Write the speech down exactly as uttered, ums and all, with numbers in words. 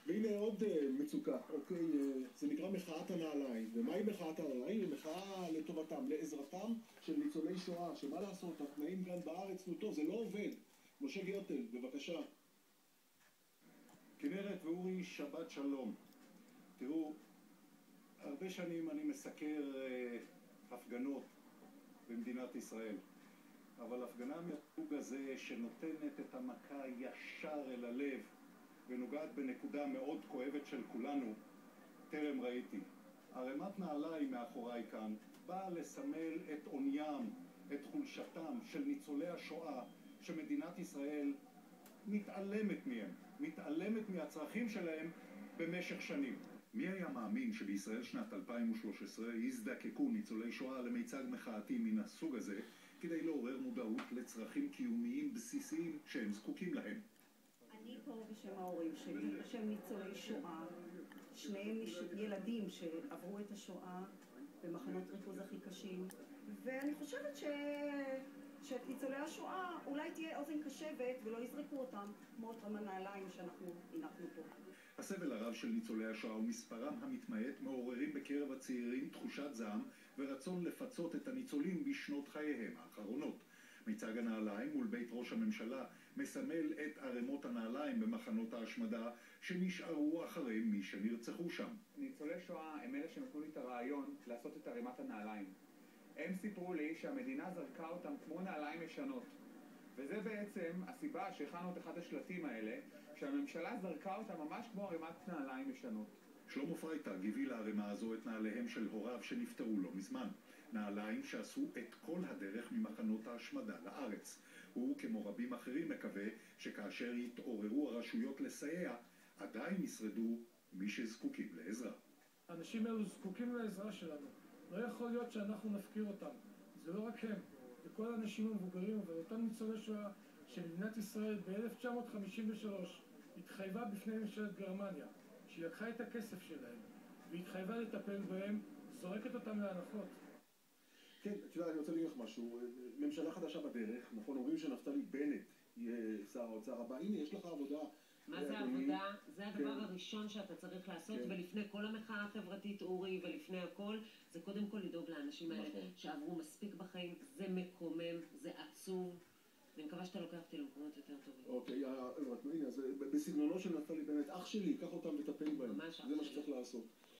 והנה עוד מצוקה, אוקיי, זה נקרא מחאת הנעליים. ומהי מחאת הנעליים? היא מחאה לטובתם, לעזרתם של ניצולי שואה, שמה לעשות, התנאים כאן בארץ, נו טוב, זה לא עובד. משה גרטל, בבקשה. כנרת ואורי, שבת שלום. תראו, הרבה שנים אני מסקר אה, הפגנות במדינת ישראל, אבל הפגנה מהסוג הזה שנותנת את המכה ישר אל הלב ונוגעת בנקודה מאוד כואבת של כולנו, טרם ראיתי. ערימת נעליים מאחוריי כאן באה לסמל את עוניים, את חולשתם של ניצולי השואה שמדינת ישראל מתעלמת מהם, מתעלמת מהצרכים שלהם במשך שנים. מי היה מאמין שבישראל שנת אלפיים ושלוש עשרה יזדקקו ניצולי שואה למיצג מחאתי מן הסוג הזה כדי לעורר מודעות לצרכים קיומיים בסיסיים שהם זקוקים להם. אני פה בשם ההורים שלי, בשם ניצולי שואה, שניהם ילדים שעברו את השואה במחנות ריכוז הכי קשים, ואני חושבת ש... שאת ניצולי השואה אולי תהיה אוזן קשבת ולא יזרקו אותם כמו אותם הנעליים שאנחנו הנחנו פה. הסבל הרב של ניצולי השואה ומספרם המתמעט מעוררים בקרב הצעירים תחושת זעם ורצון לפצות את הניצולים בשנות חייהם האחרונות. מיצג הנעליים מול בית ראש הממשלה מסמל את ערימות הנעליים במחנות ההשמדה שנשארו אחרי מי שנרצחו שם. ניצולי שואה הם אלה שנתנו לי את הרעיון לעשות את ערימת הנעליים. הם סיפרו לי שהמדינה זרקה אותם כמו נעליים ישנות, וזה בעצם הסיבה שהכנו את אחד השלטים האלה, שהממשלה זרקה אותם ממש כמו ערימת נעליים ישנות. שלמה פרייטג הביא לערימה הזו את נעליהם של הוריו שנפטרו לא מזמן, נעליים שעשו את כל הדרך ממחנות ההשמדה לארץ. הוא כמו רבים אחרים מקווה שכאשר יתעוררו הרשויות לסייע, עדיין ישרדו מי שזקוקים לעזרה. האנשים האלו זקוקים לעזרה שלנו, לא יכול להיות שאנחנו נפקיר אותם. זה לא רק הם, זה כל האנשים המבוגרים ואותם ניצולי שואה שמדינת ישראל ב-אלף תשע מאות חמישים ושלוש התחייבה בפני ממשלת גרמניה שהיא לקחה את הכסף שלהם והתחייבה לטפל בהם, זורקת אותם להנחות. כן, את יודעת, אני רוצה להגיד לך משהו. ממשלה חדשה בדרך, נכון, אומרים שנפתלי בנט יהיה שר האוצר הבא. הנה, יש לך עבודה. מה זה עבודה? זה הדבר הראשון שאתה צריך לעשות, ולפני כל המחאה החברתית, אורי, ולפני הכל, זה קודם כל לדאוג לאנשים האלה שעברו מספיק בחיים. זה מקומם, זה עצוב, ואני מקווה שאתה לוקח אותי למקומות יותר טובים. אוקיי, הנה, בסגנונו של נפתלי בנט, אח שלי, קח אותם וטפל בהם. ממש אח שלי. זה מה שלי. שצריך לעשות.